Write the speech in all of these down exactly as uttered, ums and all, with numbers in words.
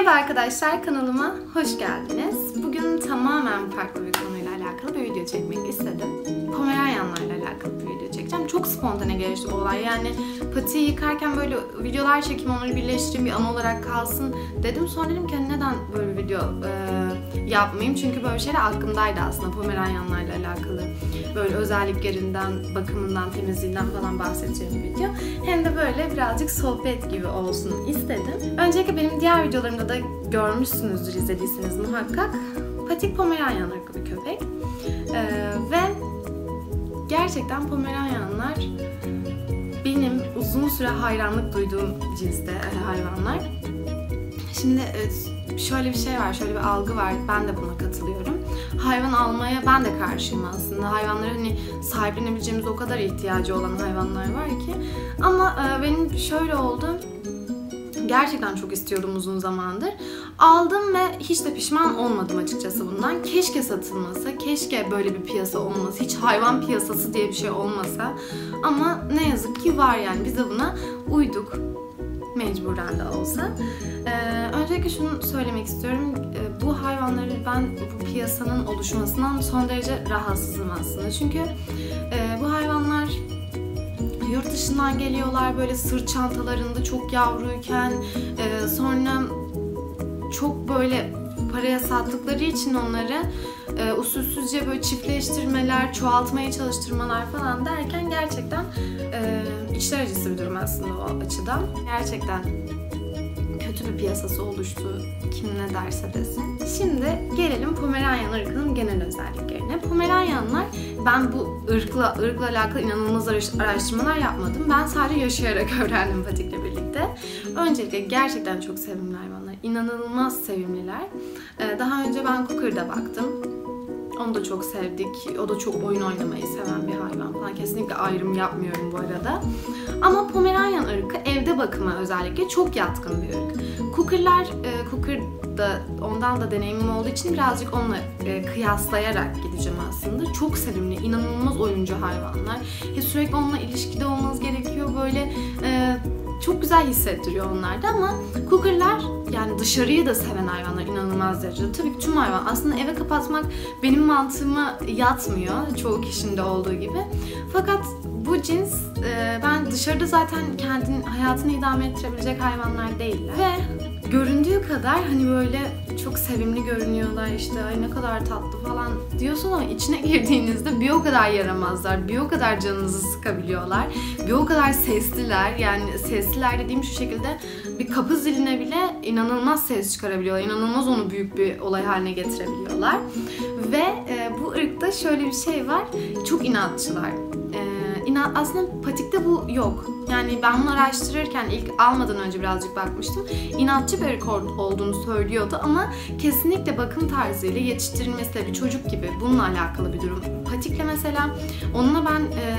Merhaba arkadaşlar, kanalıma hoş geldiniz. Bugün tamamen farklı bir konuyla alakalı bir video çekmek istedim. Pomeranianlarla alakalı bir video çekeceğim. Çok spontane gelişti bu olay. Yani patiyi yıkarken böyle videolar çekeyim, onları birleştireyim, bir an olarak kalsın dedim. Sonra dedim ki neden böyle video e, yapmayayım? Çünkü böyle şeyler aklımdaydı aslında, Pomeranianlarla alakalı. Böyle özelliklerinden, bakımından, temizliğinden falan bahsedeceğim bir video. Hem de böyle birazcık sohbet gibi olsun istedim. Öncelikle benim diğer videolarımda da görmüşsünüzdür, izlediyseniz muhakkak. Patik Pomeranian ırkı bir köpek. Ee, ve gerçekten Pomeranianlar benim uzun süre hayranlık duyduğum cinste hayvanlar. Şimdi şöyle bir şey var, şöyle bir algı var. Ben de buna katılıyorum. Hayvan almaya ben de karşıyım aslında. Hayvanlara hani sahiplenebileceğimiz o kadar ihtiyacı olan hayvanlar var ki. Ama benim şöyle oldu. Gerçekten çok istiyordum uzun zamandır. Aldım ve hiç de pişman olmadım açıkçası bundan. Keşke satılmasa, keşke böyle bir piyasa olmasa, hiç hayvan piyasası diye bir şey olmasa. Ama ne yazık ki var yani. Biz de buna uyduk. Mecburen de olsa. Ee, öncelikle şunu söylemek istiyorum. Ee, bu hayvanları ben bu piyasanın oluşmasından son derece rahatsızım aslında. Çünkü e, bu hayvanlar yurt dışından geliyorlar böyle sırt çantalarında çok yavruyken, e, sonra çok böyle paraya sattıkları için onları e, usulsüzce böyle çiftleştirmeler, çoğaltmaya çalıştırmalar falan derken gerçekten e, içler acısı bir durum aslında o açıdan. Gerçekten kötü bir piyasası oluştu, kim ne derse desin. Şimdi gelelim Pomeranian ırkının genel özelliklerine. Pomeranianlar, ben bu ırkla, ırkla alakalı inanılmaz araştırmalar yapmadım. Ben sadece yaşayarak öğrendim Patik'le birlikte. Öncelikle gerçekten çok sevimli hayvanlar. İnanılmaz sevimliler. Ee, daha önce ben Cooker'da baktım. Onu da çok sevdik. O da çok oyun oynamayı seven bir hayvan falan. Kesinlikle ayrım yapmıyorum bu arada. Ama Pomeranian ırkı evde bakıma özellikle çok yatkın bir ırk. Cooker'lar, e, Cooker'da ondan da deneyimim olduğu için birazcık onunla e, kıyaslayarak gideceğim aslında. Çok sevimli, inanılmaz oyuncu hayvanlar. Ya sürekli onunla ilişkide olmanız gerekiyor. Böyle e, çok güzel hissettiriyor onlar da ama Cooker'lar yani dışarıyı da seven hayvanlar inanılmaz derecede. Tabii ki tüm hayvan. Aslında eve kapatmak benim mantığıma yatmıyor. Çoğu kişinin de olduğu gibi. Fakat bu cins ben dışarıda zaten kendini, hayatını idame ettirebilecek hayvanlar değiller. Ve göründüğü kadar hani böyle çok sevimli görünüyorlar, işte ay ne kadar tatlı falan diyorsun ama içine girdiğinizde bir o kadar yaramazlar, bir o kadar canınızı sıkabiliyorlar, bir o kadar sesliler. Yani sesliler dediğim şu şekilde, bir kapı ziline bile inanılmaz ses çıkarabiliyorlar, inanılmaz onu büyük bir olay haline getirebiliyorlar. Ve e, bu ırkta şöyle bir şey var, çok inatçılar. E, inat, aslında Patik'te bu yok. Yani ben bunu araştırırken ilk almadan önce birazcık bakmıştım. İnatçı bir ırk olduğunu söylüyordu ama kesinlikle bakım tarzıyla, yetiştirilmesiyle bir çocuk gibi bununla alakalı bir durum. Patik'le mesela onunla ben e,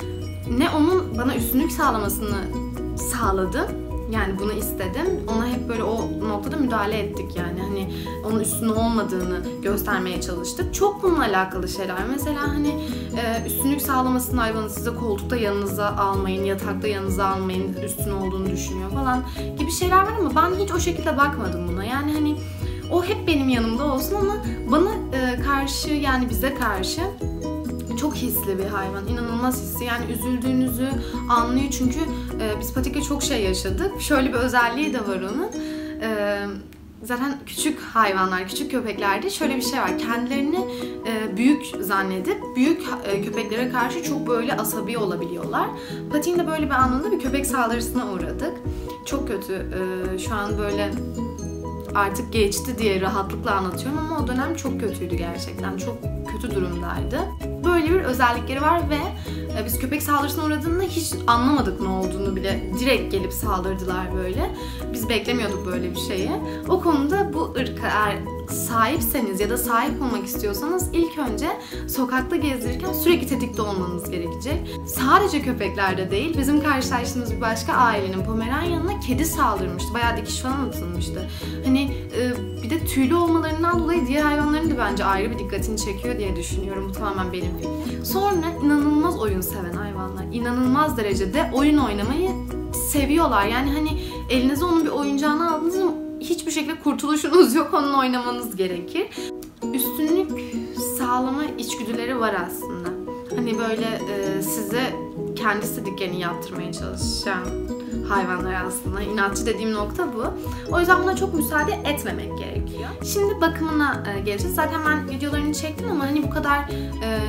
ne onun bana üstünlük sağlamasını sağladım. Yani bunu istedim. Ona hep böyle o noktada müdahale ettik yani. Hani onun üstünü olmadığını göstermeye çalıştık. Çok bununla alakalı şeyler. Mesela hani e, üstünlük sağlamasını hayvanı size koltukta yanınıza almayın, yatakta yanınıza almayın, üstün olduğunu düşünüyor falan gibi şeyler var ama ben hiç o şekilde bakmadım buna. Yani hani o hep benim yanımda olsun ama bana e, karşı, yani bize karşı çok hisli bir hayvan, inanılmaz hisli. Yani üzüldüğünüzü anlıyor çünkü e, biz Patik'le çok şey yaşadık. Şöyle bir özelliği de var onun. E, zaten küçük hayvanlar, küçük köpeklerde şöyle bir şey var. Kendilerini e, büyük zannedip büyük e, köpeklere karşı çok böyle asabi olabiliyorlar. Patik'in de böyle bir anında bir köpek saldırısına uğradık. Çok kötü. E, şu an böyle artık geçti diye rahatlıkla anlatıyorum ama o dönem çok kötüydü gerçekten. Çok kötü durumdaydı. Böyle bir özellikleri var ve biz köpek saldırısına uğradığında hiç anlamadık ne olduğunu bile. Direkt gelip saldırdılar böyle. Biz beklemiyorduk böyle bir şeyi. O konuda bu ırka eğer sahipseniz ya da sahip olmak istiyorsanız ilk önce sokakta gezdirirken sürekli tetikte olmanız gerekecek. Sadece köpeklerde değil, bizim karşılaştığımız bir başka ailenin Pomeranian'ına kedi saldırmıştı. Bayağı dikiş falan atılmıştı. Hani e, bir de tüylü olmalarından dolayı diğer hayvanların da bence ayrı bir dikkatini çekiyor diye düşünüyorum. Bu tamamen benim fikrim. Sonra inanılmaz oyun seven hayvanlar. İnanılmaz derecede oyun oynamayı seviyorlar. Yani hani elinize onun bir oyuncağını aldınız mı hiçbir şekilde kurtuluşunuz yok. Onunla oynamanız gerekir. Üstünlük sağlama içgüdüleri var aslında. Hani böyle e, size kendi istediklerini yaptırmaya çalışan hayvanlar aslında. İnatçı dediğim nokta bu. O yüzden buna çok müsaade etmemek gerekiyor. Şimdi bakımına e, geleceğiz. Zaten ben videolarını çektim ama hani bu kadar e,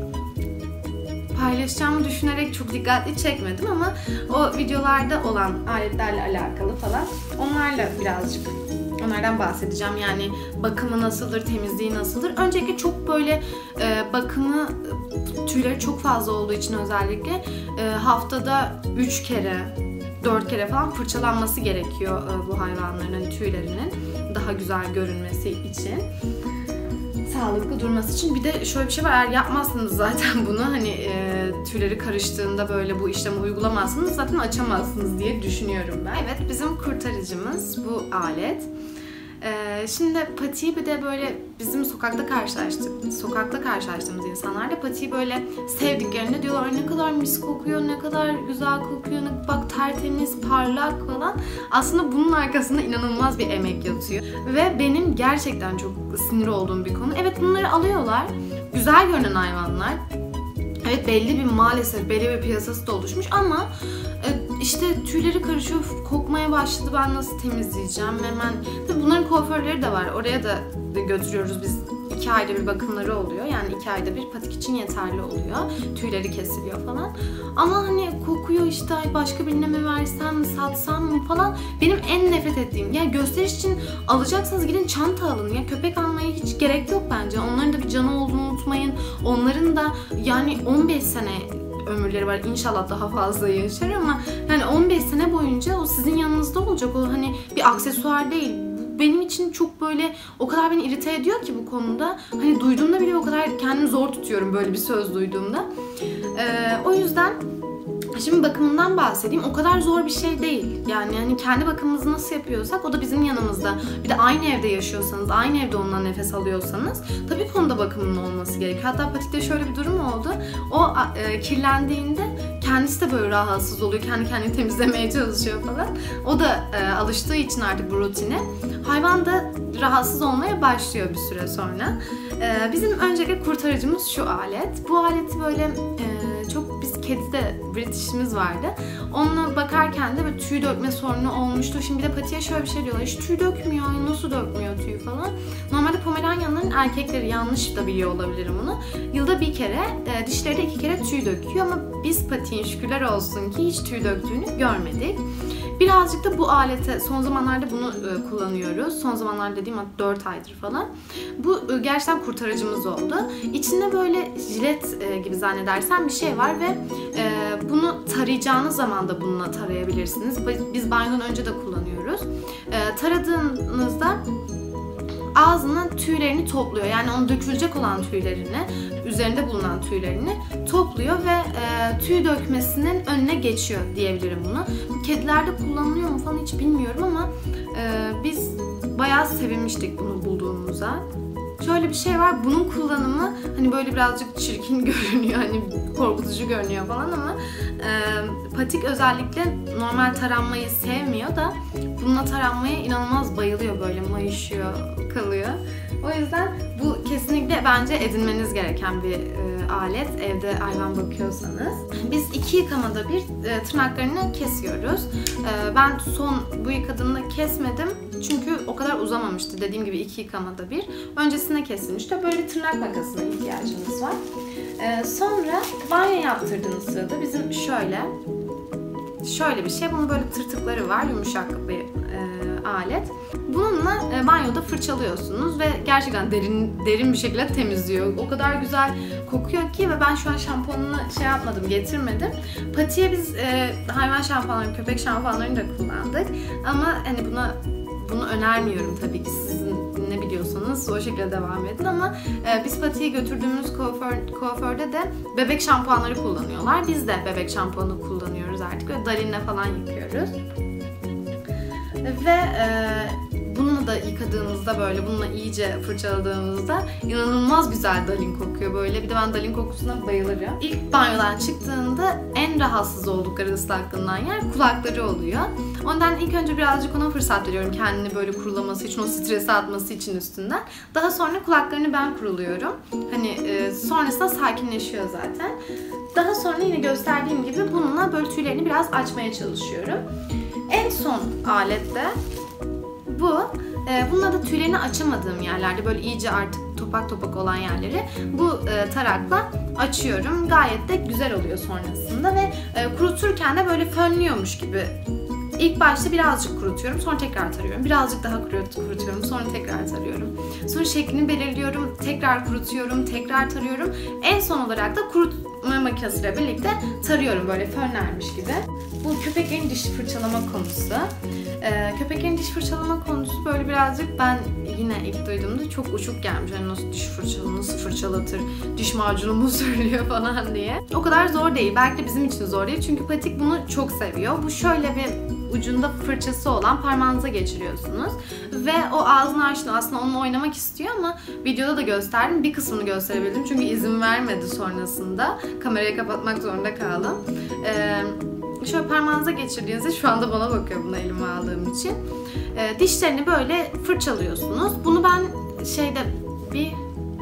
paylaşacağımı düşünerek çok dikkatli çekmedim ama o videolarda olan aletlerle alakalı falan onlarla birazcık onlardan bahsedeceğim. Yani bakımı nasıldır, temizliği nasıldır. Öncelikle çok böyle e, bakımı, tüyleri çok fazla olduğu için özellikle e, haftada üç kere, dört kere falan fırçalanması gerekiyor e, bu hayvanların hani tüylerinin daha güzel görünmesi için. Sağlıklı durması için. Bir de şöyle bir şey var, eğer yapmazsanız zaten bunu hani e, tüyleri karıştığında böyle bu işlemi uygulamazsınız zaten açamazsınız diye düşünüyorum ben. Evet, bizim kurtarıcımız bu alet. Ee, şimdi patiyi bir de böyle bizim sokakta karşılaştık, sokakta karşılaştığımız insanlar da patiyi böyle sevdiklerinde diyorlar ne kadar mis kokuyor, ne kadar güzel kokuyor, ne, bak tertemiz, parlak falan. Aslında bunun arkasında inanılmaz bir emek yatıyor. Ve benim gerçekten çok sinir olduğum bir konu. Evet, bunları alıyorlar, güzel görünen hayvanlar. Evet, belli bir maalesef belli bir piyasası da oluşmuş ama işte tüyleri karışıyor, kokmaya başladı, ben nasıl temizleyeceğim hemen. Tabii bunların kuaförleri de var, oraya da götürüyoruz biz. İki ayda bir bakımları oluyor, yani iki ayda bir patik için yeterli oluyor, tüyleri kesiliyor falan. Ama hani kokuyor işte, başka birine mi versem, satsam mı falan. Benim en nefret ettiğim, ya gösteriş için alacaksanız gidin çanta alın ya, köpek almaya hiç gerek yok bence. Onların da bir canı olduğunu unutmayın, onların da yani on beş sene ömürleri var. İnşallah daha fazla yaşar ama yani on beş sene boyunca o sizin yanınızda olacak. O hani bir aksesuar değil. Benim için çok böyle o kadar beni irite ediyor ki bu konuda. Hani duyduğumda bile o kadar kendimi zor tutuyorum böyle bir söz duyduğumda. Ee, o yüzden şimdi bakımından bahsedeyim. O kadar zor bir şey değil. Yani hani kendi bakımımızı nasıl yapıyorsak o da bizim yanımızda. Bir de aynı evde yaşıyorsanız, aynı evde onunla nefes alıyorsanız tabii konuda bakımının olması gerekiyor. Hatta patikte şöyle bir durum oldu. O e, kirlendiğinde kendisi de böyle rahatsız oluyor. Kendi kendini temizlemeye çalışıyor falan. O da e, alıştığı için artık bu rutine. Hayvan da rahatsız olmaya başlıyor bir süre sonra. E, bizim öncelikle kurtarıcımız şu alet. Bu aleti böyle e, çok biz kedide British'imiz vardı. Onunla bakarken de böyle tüy dökme sorunu olmuştu. Şimdi bir de patiye şöyle bir şey diyorlar. Hiç tüy dökmüyor, nasıl dökmüyor tüy falan. Normalde Pomeranianların erkekleri, yanlış da biliyor olabilirim onu. Yılda bir kere, e, dişleri de iki kere tüy döküyor ama biz patiğin şükürler olsun ki hiç tüy döktüğünü görmedik. Birazcık da bu alete son zamanlarda bunu e, kullanıyoruz. Son zamanlarda dediğim dört aydır falan. Bu e, gerçekten kurtarıcımız oldu. İçinde böyle jilet e, gibi zannedersen bir şey var ve e, bunu tarayacağınız zaman da bununla tarayabilirsiniz. Biz banyodan önce de kullanıyoruz. E, taradığınızda ağzının tüylerini topluyor. Yani onun dökülecek olan tüylerini, üzerinde bulunan tüylerini topluyor ve e, tüy dökmesinin önüne geçiyor diyebilirim bunu. Kedilerde kullanılıyor mu falan hiç bilmiyorum ama e, biz bayağı sevinmiştik bunu bulduğumuza. Şöyle bir şey var, bunun kullanımı hani böyle birazcık çirkin görünüyor, hani korkutucu görünüyor falan ama e, patik özellikle normal taranmayı sevmiyor da bununla taranmaya inanılmaz bayılıyor, böyle mayışıyor, kalıyor. O yüzden bu kesinlikle bence edinmeniz gereken bir e, alet evde hayvan bakıyorsanız. Biz iki yıkamada bir e, tırnaklarını kesiyoruz. E, ben son bu yıkadığımda kesmedim çünkü o kadar uzamamıştı. Dediğim gibi iki yıkamada bir. Öncesine kesilmişti. Böyle bir tırnak makasına ihtiyacımız var. E, sonra banyo yaptırdığınız sırada bizim şöyle şöyle bir şey. Bunun böyle tırtıkları var. Yumuşak bir e, alet. Bununla e, banyoda fırçalıyorsunuz ve gerçekten derin derin bir şekilde temizliyor. O kadar güzel kokuyor ki ve ben şu an şampuanını şey yapmadım, getirmedim. Patiye biz e, hayvan şampuanlarını, köpek şampuanlarını da kullandık. Ama hani buna bunu önermiyorum tabii ki, sizin ne biliyorsanız o şekilde devam edin ama e, biz patiye götürdüğümüz kuaför, kuaförde de bebek şampuanları kullanıyorlar. Biz de bebek şampuanı kullanıyoruz artık ve Dalin'le falan yıkıyoruz. Ve e, bununla da yıkadığımızda böyle bununla iyice fırçaladığımızda inanılmaz güzel Dalin kokuyor böyle. Bir de ben Dalin kokusuna bayılırım. İlk banyodan çıktığında en rahatsız oldukları ıslaklığından yer kulakları oluyor. Ondan ilk önce birazcık ona fırsat veriyorum kendini böyle kurulaması için, o stresi atması için üstünden. Daha sonra kulaklarını ben kuruluyorum. Hani e, sonrasında sakinleşiyor zaten. Daha sonra yine gösterdiğim gibi bununla böyle tüylerini biraz açmaya çalışıyorum. En son alette bu. E, bununla da tüylerini açamadığım yerlerde böyle iyice artık topak topak olan yerleri bu e, tarakla açıyorum. Gayet de güzel oluyor sonrasında ve e, kuruturken de böyle fönlüyormuş gibi. İlk başta birazcık kurutuyorum, sonra tekrar tarıyorum. Birazcık daha kurutuyorum, sonra tekrar tarıyorum. Sonra şeklini belirliyorum, tekrar kurutuyorum, tekrar tarıyorum. En son olarak da kurutma makinesiyle birlikte tarıyorum böyle fönlermiş gibi. Bu köpeklerin diş fırçalama konusu. Ee, köpeklerin diş fırçalama konusu böyle birazcık ben yine ilk duyduğumda çok uçuk gelmiş. Hani nasıl diş fırçalı, nasıl fırçalatır, diş macunu mu sürülüyor falan diye. O kadar zor değil. Belki de bizim için zor değil. Çünkü Patik bunu çok seviyor. Bu şöyle bir ucunda fırçası olan parmağınıza geçiriyorsunuz. Ve o ağzını açtı. Aslında onunla oynamak istiyor ama videoda da gösterdim. Bir kısmını gösterebildim. Çünkü izin vermedi sonrasında. Kamerayı kapatmak zorunda kaldım. Ee, şöyle parmağınıza geçirdiğinizde şu anda bana bakıyor bunu elime aldığım için. Ee, dişlerini böyle fırçalıyorsunuz. Bunu ben şeyde bir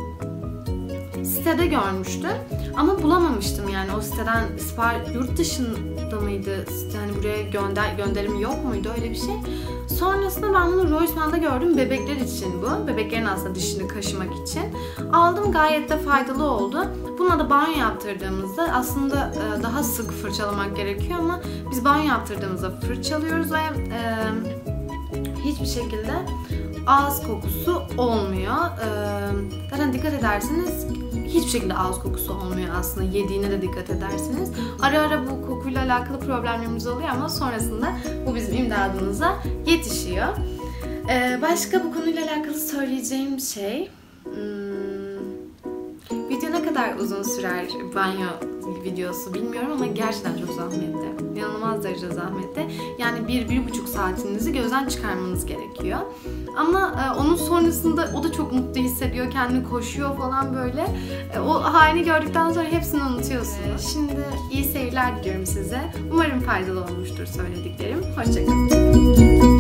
sitede görmüştüm. Ama bulamamıştım yani o siteden sipariş, yurt dışında mıydı? Yani buraya gönder gönderim yok muydu öyle bir şey. Sonrasında ben bunu Rossmann'da gördüm. Bebekler için bu. Bebeklerin aslında dişini kaşımak için. Aldım, gayet de faydalı oldu. Buna da banyo yaptırdığımızda aslında daha sık fırçalamak gerekiyor ama biz banyo yaptırdığımızda fırçalıyoruz ve e, hiçbir şekilde ağız kokusu olmuyor. E, zaten dikkat ederseniz hiçbir şekilde ağız kokusu olmuyor aslında. Yediğine de dikkat edersiniz. Ara ara bu kokuyla alakalı problemlerimiz oluyor ama sonrasında bu bizim imdadımıza yetişiyor. Ee, başka bu konuyla alakalı söyleyeceğim şey... Hmm, video ne kadar uzun sürer banyo videosu bilmiyorum ama gerçekten çok zahmetli. İnanılmaz derecede zahmetli. Yani bir, bir buçuk saatinizi gözden çıkarmanız gerekiyor. Ama e, onun sonrasında o da çok mutlu hissediyor, kendini koşuyor falan böyle. E, o halini gördükten sonra hepsini unutuyorsunuz. Şimdi iyi seyirler diliyorum size. Umarım faydalı olmuştur söylediklerim. Hoşça kalın.